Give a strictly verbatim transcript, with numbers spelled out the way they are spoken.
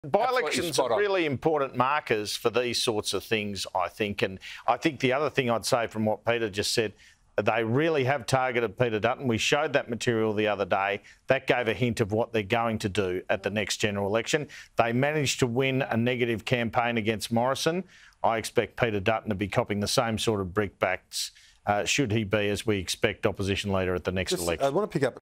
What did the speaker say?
By-elections are really important markers for these sorts of things, I think. And I think the other thing I'd say from what Peter just said, they really have targeted Peter Dutton. We showed that material the other day. That gave a hint of what they're going to do at the next general election. They managed to win a negative campaign against Morrisson. I expect Peter Dutton to be copping the same sort of brickbats, uh, should he be, as we expect, opposition leader at the next Just, election. I want to pick up